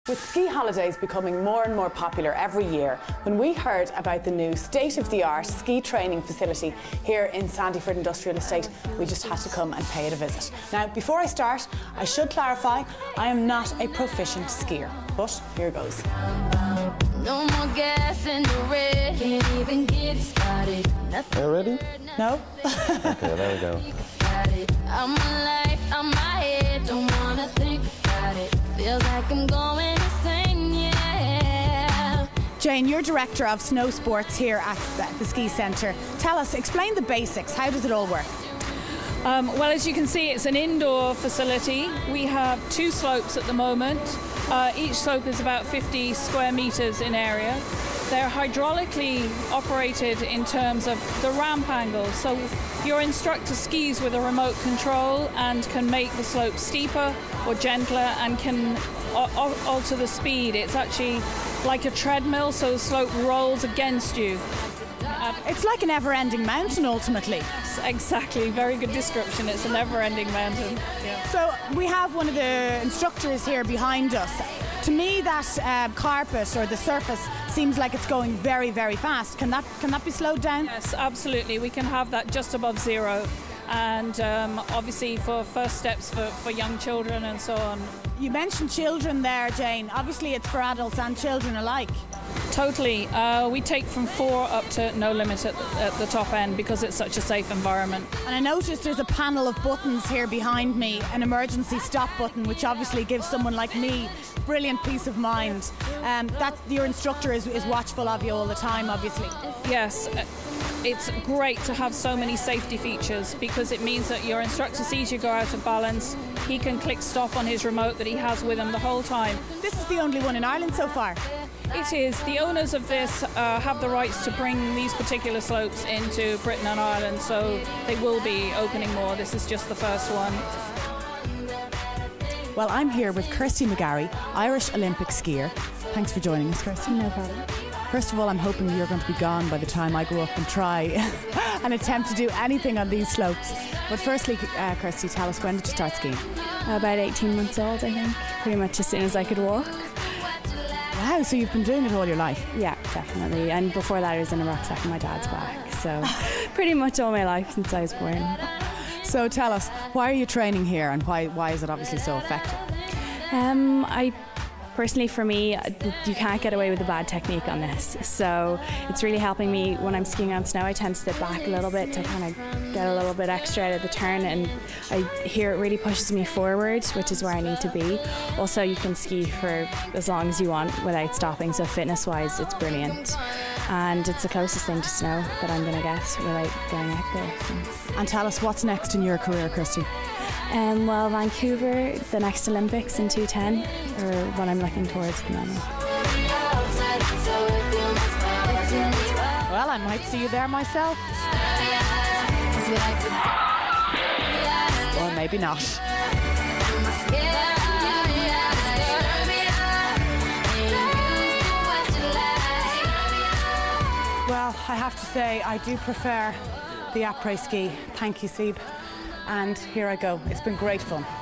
With ski holidays becoming more and more popular every year, when we heard about the new state-of-the-art ski training facility here in Sandford Industrial Estate, we just had to come and pay it a visit. Now, before I start, I should clarify, I am not a proficient skier, but here goes. No more gas in the red, can't even get it started. Are you ready? No? Okay, there we go. I'm alive, I'm my head, don't wanna think about it. Feels like I'm going insane, yeah. Jane, you're Director of Snow Sports here at the ski centre. Tell us, explain the basics. How does it all work? Well, as you can see, it's an indoor facility. We have 2 slopes at the moment. Each slope is about 50 square metres in area. They're hydraulically operated in terms of the ramp angle. So your instructor skis with a remote control and can make the slope steeper or gentler and can alter the speed. It's actually like a treadmill, so the slope rolls against you. It's like a never-ending mountain, ultimately. Exactly, very good description. It's a never-ending mountain. Yeah. So we have one of the instructors here behind us. To me, that carpet or the surface seems like it's going very, very fast. Can that be slowed down? Yes, absolutely. We can have that just above zero. And obviously for first steps for young children and so on. You mentioned children there, Jane. Obviously it's for adults and children alike. Totally. We take from 4 up to no limit at the top end because it's such a safe environment. And I noticed there's a panel of buttons here behind me, an emergency stop button, which obviously gives someone like me brilliant peace of mind. That your instructor is watchful of you all the time, obviously. Yes. It's great to have so many safety features because it means that your instructor sees you go out of balance. He can click stop on his remote that he has with him the whole time. This is the only one in Ireland so far. It is. The owners of this have the rights to bring these particular slopes into Britain and Ireland, so they will be opening more. This is just the first one. Well, I'm here with Kirsty McGarry, Irish Olympic skier. Thanks for joining us, Kirsty. No problem. First of all, I'm hoping you're going to be gone by the time I go up and try and attempt to do anything on these slopes. But firstly, Kirsty, tell us, when did you start skiing? About 18 months old, I think. Pretty much as soon as I could walk. Wow, so you've been doing it all your life? Yeah, definitely. And before that I was in a rucksack on my dad's back. So pretty much all my life since I was born. So tell us, why are you training here and why is it obviously so effective? Personally, for me, you can't get away with a bad technique on this. So it's really helping me when I'm skiing on snow. I tend to sit back a little bit to kind of get a little bit extra out of the turn, and I hear it really pushes me forward, which is where I need to be. Also, you can ski for as long as you want without stopping, so fitness-wise, it's brilliant. And it's the closest thing to snow that I'm going to get without going out there. So. And tell us, what's next in your career, Kirsty? Well, Vancouver, the next Olympics in 210, are what I'm looking towards at the moment. Well, I might see you there myself. Or maybe not. Well, I have to say, I do prefer the après ski. Thank you, Sieb. And here I go. It's been great fun.